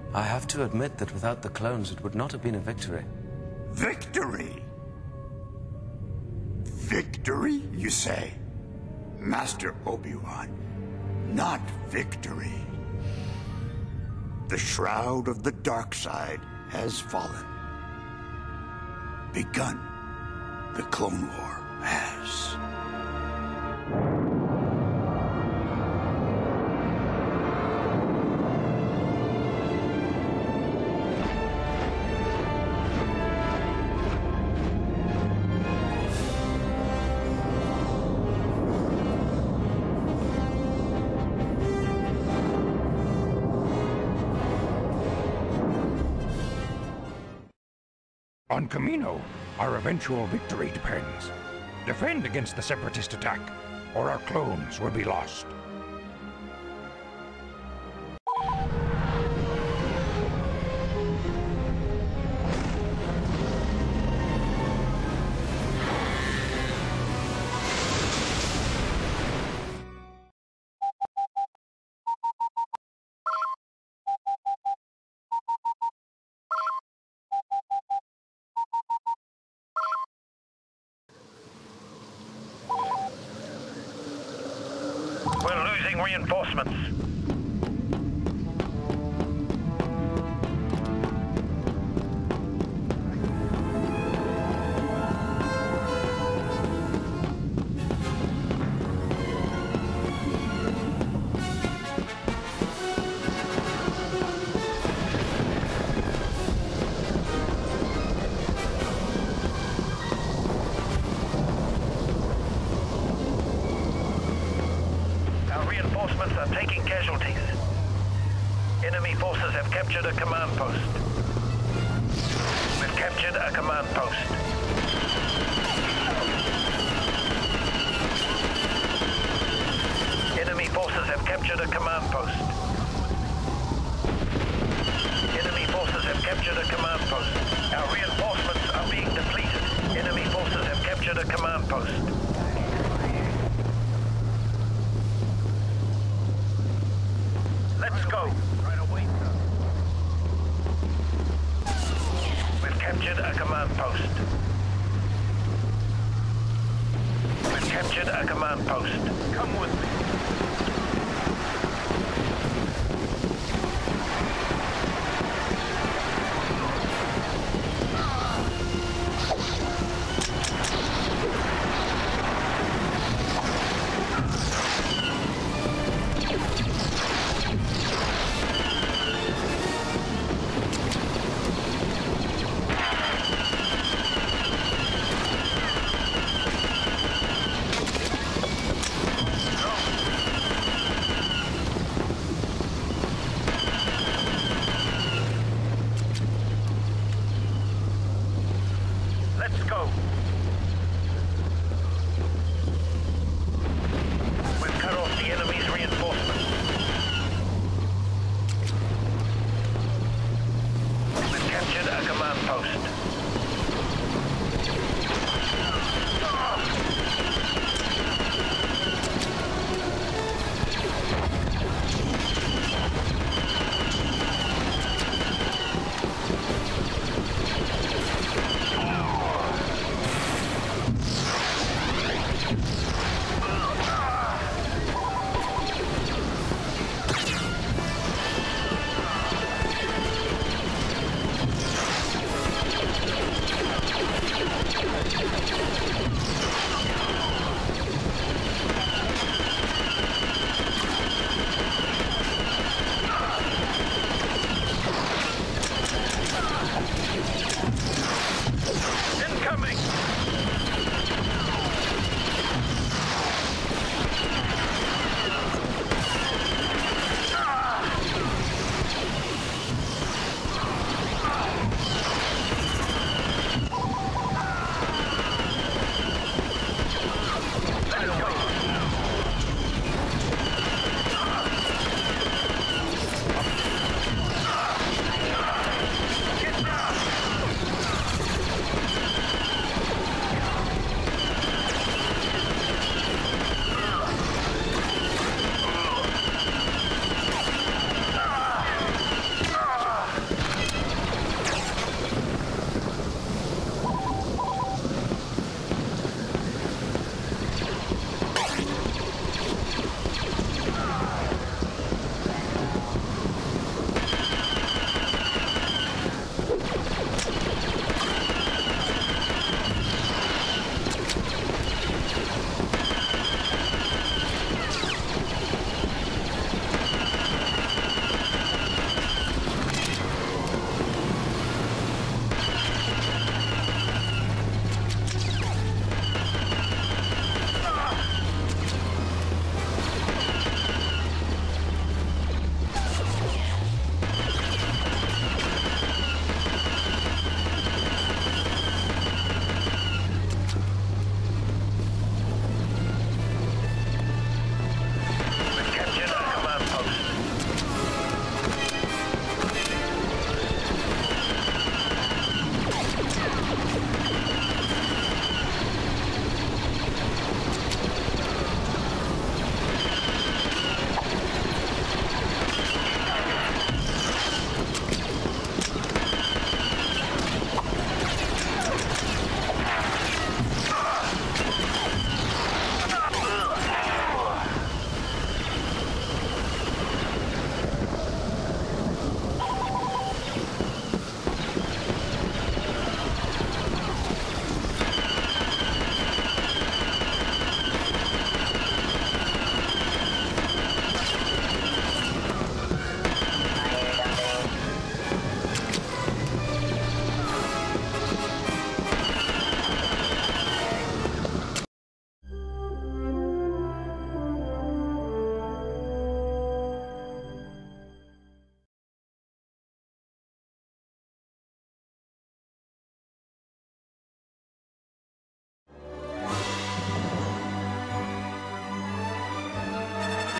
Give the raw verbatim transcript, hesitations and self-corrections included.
I have to admit that without the clones, it would not have been a victory. Victory? Victory, you say? Master Obi-Wan, not victory. The shroud of the dark side has fallen. Begun. The Clone War has. On Kamino, our eventual victory depends. Defend against the Separatist attack, or our clones will be lost. We're losing reinforcements. Reinforcements are taking casualties. Enemy forces have captured a command post. We've captured a command post. Enemy forces have captured a command post. Enemy forces have captured a command post. Our reinforcements are being depleted. Enemy forces have captured a command post. Let's go. Right away, sir. We've captured a command post. We've captured a command post. Come with me.